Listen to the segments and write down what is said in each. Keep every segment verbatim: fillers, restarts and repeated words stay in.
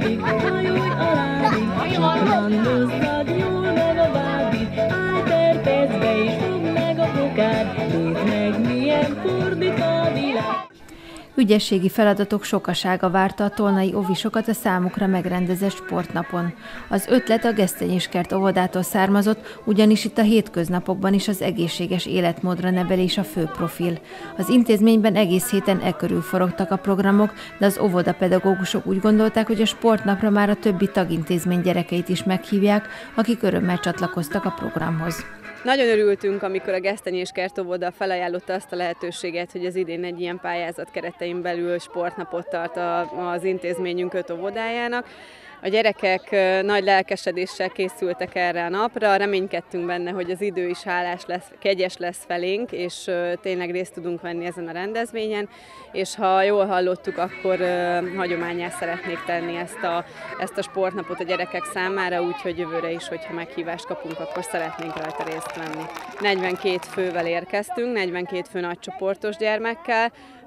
alábbig, hajolj alábbig, landoztad jól meg a vábid, állj terpezbe és fogd meg a fokád, nézd meg milyen fordítva a világ. Ügyességi feladatok sokasága várta a tolnai óvisokat a számukra megrendezett sportnapon. Az ötlet a Gesztenyéskert óvodától származott, ugyanis itt a hétköznapokban is az egészséges életmódra nevelés a fő profil. Az intézményben egész héten e körül forogtak a programok, de az óvodapedagógusok úgy gondolták, hogy a sportnapra már a többi tagintézmény gyerekeit is meghívják, akik örömmel csatlakoztak a programhoz. Nagyon örültünk, amikor a Gesztenyéskert óvoda felajánlotta azt a lehetőséget, hogy az idén egy ilyen pályázat keretein belül sportnapot tart az intézményünk öt óvodájának. A gyerekek nagy lelkesedéssel készültek erre a napra, reménykedtünk benne, hogy az idő is hálás lesz, kegyes lesz felénk, és tényleg részt tudunk venni ezen a rendezvényen, és ha jól hallottuk, akkor hagyománnyá szeretnék tenni ezt a, ezt a sportnapot a gyerekek számára, úgyhogy jövőre is, hogyha meghívást kapunk, akkor szeretnénk rajta részt venni. negyvenkét fővel érkeztünk, negyvenkét fő nagycsoportos gyermekkel.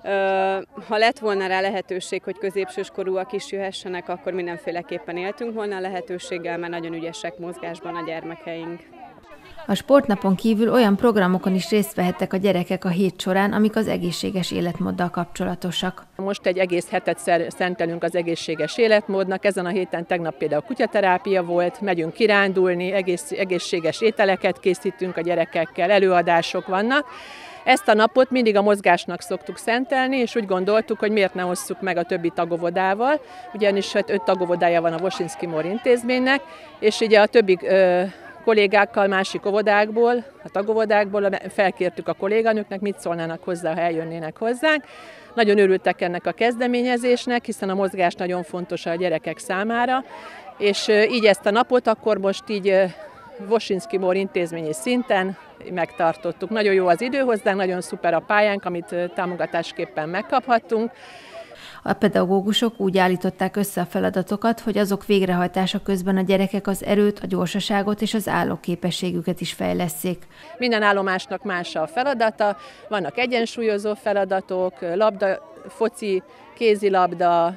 Ha lett volna rá lehetőség, hogy középsőskorúak is jöhessenek, akkor mindenféleképpen éltünk volna a lehetőséggel, mert nagyon ügyesek mozgásban a gyermekeink. A sportnapon kívül olyan programokon is részt vehettek a gyerekek a hét során, amik az egészséges életmóddal kapcsolatosak. Most egy egész hetet szentelünk az egészséges életmódnak. Ezen a héten tegnap például kutyaterápia volt, megyünk kirándulni, egész, egészséges ételeket készítünk a gyerekekkel, előadások vannak. Ezt a napot mindig a mozgásnak szoktuk szentelni, és úgy gondoltuk, hogy miért ne osszuk meg a többi tagovodával, ugyanis hát öt tagovodája van a Wosinski Mor intézménynek, és ugye a többi ö, kollégákkal, másik óvodákból, a tagovodákból felkértük a kolléganőknek, mit szólnának hozzá, ha eljönnének hozzánk. Nagyon örültek ennek a kezdeményezésnek, hiszen a mozgás nagyon fontos a gyerekek számára, és így ezt a napot akkor most így Wosinski Mor intézményi szinten megtartottuk. Nagyon jó az idő hozzánk, nagyon szuper a pályánk, amit támogatásképpen megkaphattunk. A pedagógusok úgy állították össze a feladatokat, hogy azok végrehajtása közben a gyerekek az erőt, a gyorsaságot és az állóképességüket is fejlesszék. Minden állomásnak más a feladata, vannak egyensúlyozó feladatok, labda, foci, kézilabda,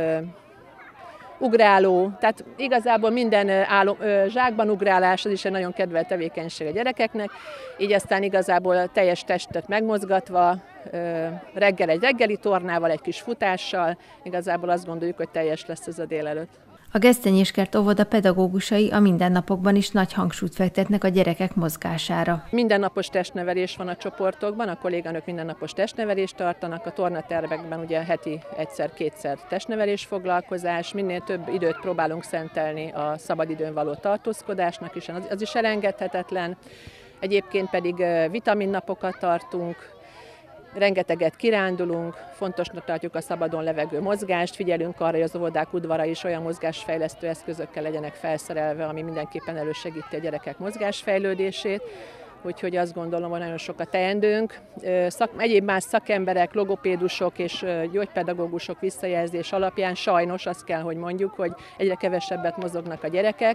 ugráló, tehát igazából minden állom, zsákban ugrálás, az is egy nagyon kedvelt tevékenység a gyerekeknek, így aztán igazából a teljes testet megmozgatva, reggel egy reggeli tornával, egy kis futással, igazából azt gondoljuk, hogy teljes lesz ez a délelőtt. A Gesztenyéskert óvoda pedagógusai a mindennapokban is nagy hangsúlyt fektetnek a gyerekek mozgására. Mindennapos testnevelés van a csoportokban, a kolléganők mindennapos testnevelést tartanak, a tornatervekben ugye heti egyszer-kétszer testnevelés foglalkozás, minél több időt próbálunk szentelni a szabadidőn való tartózkodásnak is, az, az is elengedhetetlen. Egyébként pedig vitaminnapokat tartunk, rengeteget kirándulunk, fontosnak tartjuk a szabadon levegő mozgást, figyelünk arra, hogy az óvodák udvara is olyan mozgásfejlesztő eszközökkel legyenek felszerelve, ami mindenképpen elősegíti a gyerekek mozgásfejlődését. Úgyhogy azt gondolom, hogy nagyon sok a teendőnk. Szak, egyéb más szakemberek, logopédusok és gyógypedagógusok visszajelzés alapján sajnos azt kell, hogy mondjuk, hogy egyre kevesebbet mozognak a gyerekek.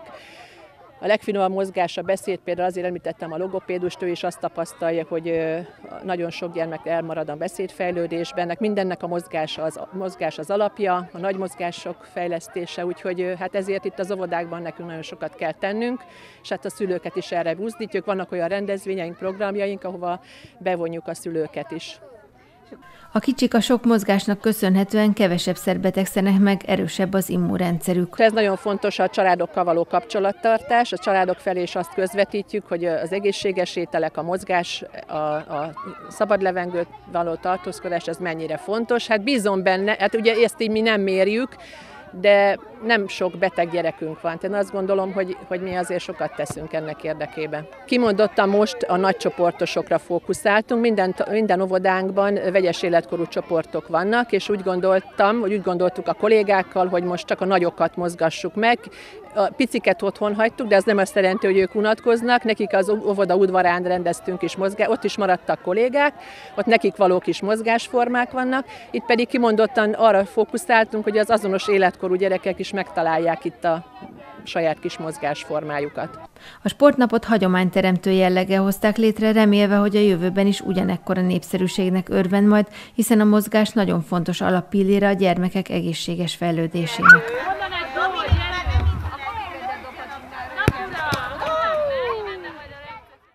A legfinomabb mozgás a beszéd, például azért említettem a logopédust, ő is azt tapasztalja, hogy nagyon sok gyermek elmarad a beszédfejlődésben. Ennek mindennek a mozgás az, a mozgás az alapja, a nagy mozgások fejlesztése, úgyhogy hát ezért itt az óvodákban nekünk nagyon sokat kell tennünk, és hát a szülőket is erre buzdítjuk. Vannak olyan rendezvényeink, programjaink, ahova bevonjuk a szülőket is. A kicsik a sok mozgásnak köszönhetően kevesebbszer betegszenek meg, erősebb az immunrendszerük. Ez nagyon fontos a családokkal való kapcsolattartás. A családok felé is azt közvetítjük, hogy az egészséges ételek, a mozgás, a, a szabad levegőt való tartózkodás, ez mennyire fontos. Hát bízom benne, hát ugye ezt így mi nem mérjük, de nem sok beteg gyerekünk van. Én azt gondolom, hogy, hogy mi azért sokat teszünk ennek érdekében. Kimondottan most a nagycsoportosokra fókuszáltunk, minden, minden óvodánkban vegyes életkorú csoportok vannak, és úgy gondoltam, hogy úgy gondoltuk a kollégákkal, hogy most csak a nagyokat mozgassuk meg. A piciket otthon hagytuk, de ez nem azt jelenti, hogy ők unatkoznak. Nekik az óvoda udvarán rendeztünk is mozgás, ott is maradtak kollégák, ott nekik való kis mozgásformák vannak. Itt pedig kimondottan arra fókuszáltunk, hogy az azonos életkorú gyerekek is megtalálják itt a saját kis mozgásformájukat. A sportnapot hagyományteremtő jelleggel hozták létre, remélve, hogy a jövőben is ugyanekkora népszerűségnek örvend majd, hiszen a mozgás nagyon fontos alappillére a gyermekek egészséges fejlődésének.